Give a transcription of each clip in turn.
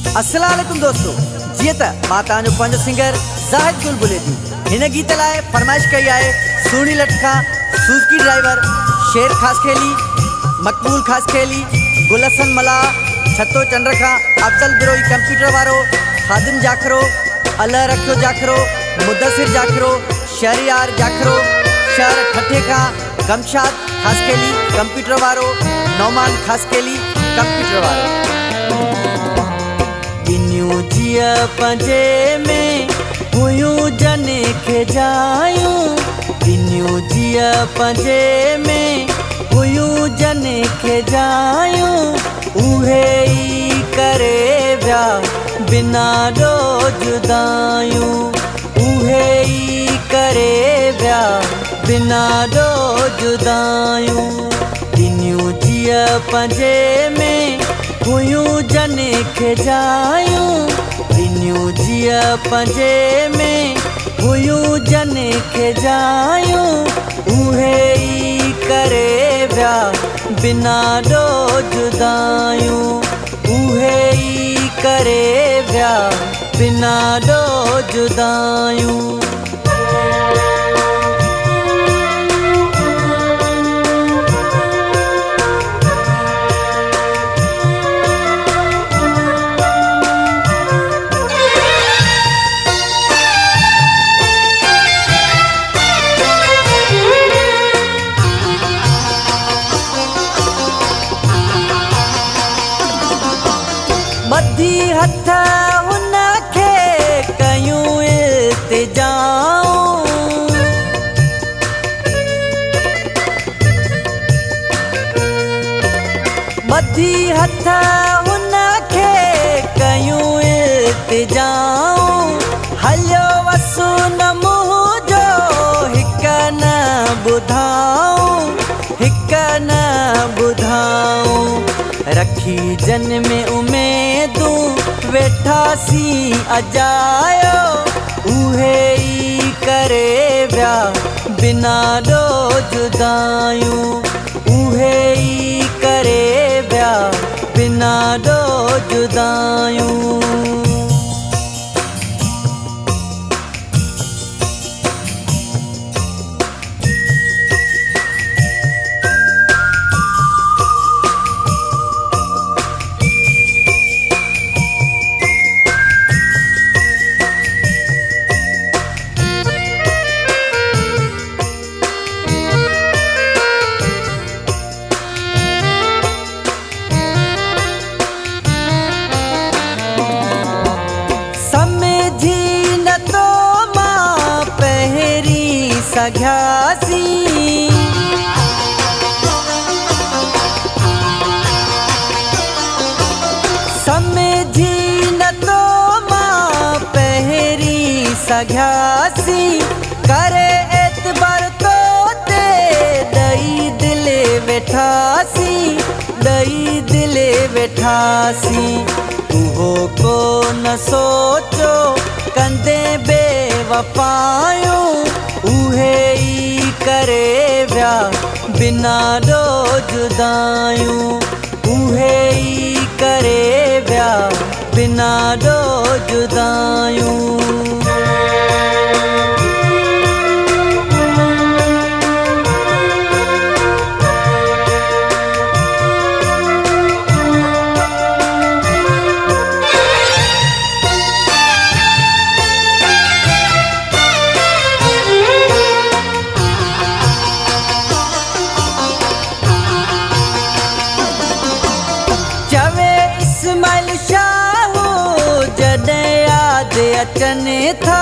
अस्सलाम वालेकुम दोस्तों, जी त मां तव्हांजो पंहिंजो सिंगर ज़ाहिद बुलबुले जी हिन गीत लाइ फरमाइश कई आहे। सुहिणी लटका, सुज़की ड्राइवर, शेर ख़ास खेली, मकबूल ख़ास खेली, गुलसन मला, छतो चंद्रखा, अफजल बिरोई कंप्यूटर वारो, खादिम जाखरो, अल्लाह रखियो जाखरो, मुदसिर जाखरो, शहरियार जाखरो, शहर ठठे खां गमशाद ख़ास खेली कंप्यूटर वारो, नौमान ख़ास खेली कंप्यूटर वारो। गिन्यूं जिया पंजे में हुयूं जने खे जायूं, गिन्यूं जिया पंजे में हुयूं जने खे जायूं, उहे ई करे विया बिना ॾो जुदायूं, उहे ई करे विया बिना ॾो जुदायूं। गिन्यूं जिया पंजे में हुयूं जने खे जायूं, गिन्यूं जिया पंजे में हुयूं जने खे जायूं, उहे ई करे विया बिना ॾो जुदायूं, उहे ई करे विया बिना ॾो जुदायूं। मधी हथ हुन खे कयूं इल्तिजाऊं, मधी हथ हुन खे कयूं इल्तिजाऊं, हलियो वसु न मुंहुं जो हिक न ॿुधाऊं, हिक न ॿुधाऊं। रखी जन में उमेदूं वेठासी अजायो, उहे ई करे विया बिना ॾो जुदायूं, उहे ई करे विया बिना ॾो जुदायूं। सघियासी समझी न तो मां पहिरीं सघियासी, करे एतबार तो ते ॾई दिले वेठासी, ॾई दिले वेठासी। उहो को न सोचो कंदे बेवफ़ायूं, उहे ई करे विया बिना ॾो जुदायूं, उहे ई करे विया बिना ॾो जुदायूं। अचनि था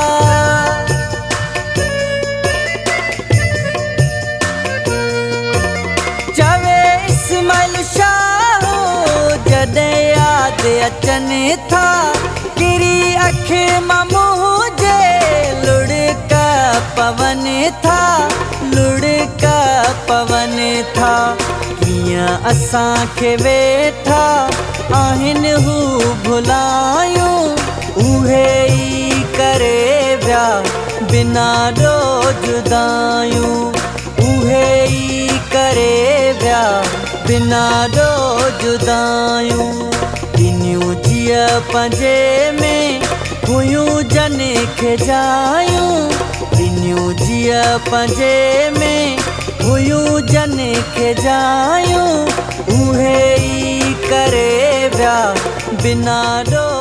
चवे इस्माइल शाह जॾहिं यादि अचनि था, किरी अख मां मुंहुं जे लुड़क पवन था, लुड़क पवन था। कीअं असांखे वेठा आहिनि हू भुलायूं, उहे ई करे विया बिना ॾो जुदायूं, उहे ई करे विया बिना ॾो जुदायूं। गिन्यूं जिया जिया पंजे में हुयूं जने खे जायूं इनियूं जिया पंजे में हुयूं जने खे जायूं उहे ई करे विया बिना डो